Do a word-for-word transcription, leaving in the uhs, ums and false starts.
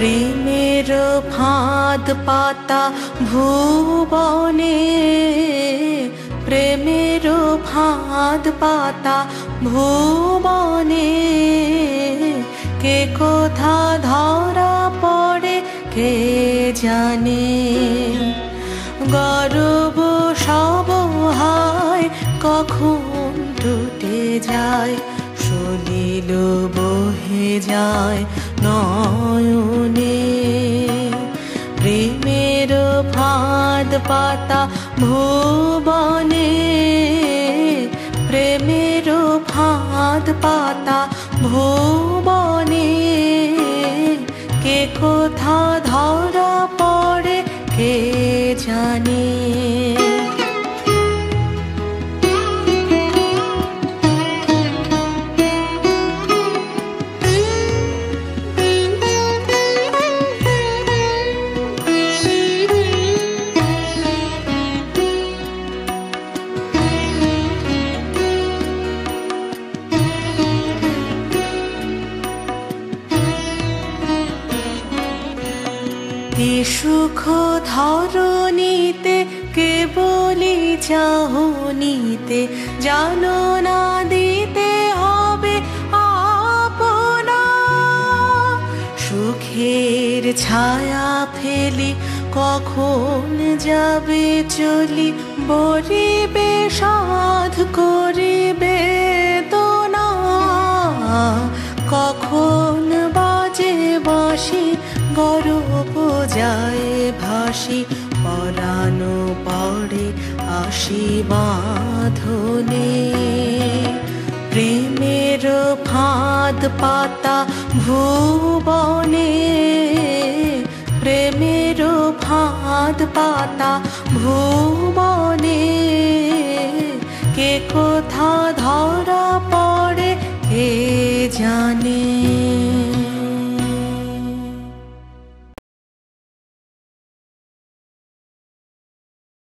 প্রেমের ফাঁদ পাতা ভুবনে, প্রেমের ফাঁদ পাতা ভুবনে, কে কোথা ধরা পড়ে কে জানে। গর্ব সব হায় কখন টুটে যায়, সলিল বহে যায় নয়নে। প্রেমের ফাঁদ পাতা ভুবনে, প্রেমের ফাঁদ পাতা ভুবনে, কে কোথা ধরা পড়ে কে জানে। সুখ ধরণীতে কেবলি চাহনিতে, জানো না দিতে হবে আপনা। সুখের ছায়া ফেলি কখন যাবে চলি, বরিবে সাধ করিবে বেদনা। কখন বাজে বাঁশি গরব যায় ভাসি, পরানো পড়ে আসি বাঁধনে। প্রেমের ফাঁদ পাতা ভুবনে, প্রেমের ফাঁদ পাতা ভুবনে, কে কোথা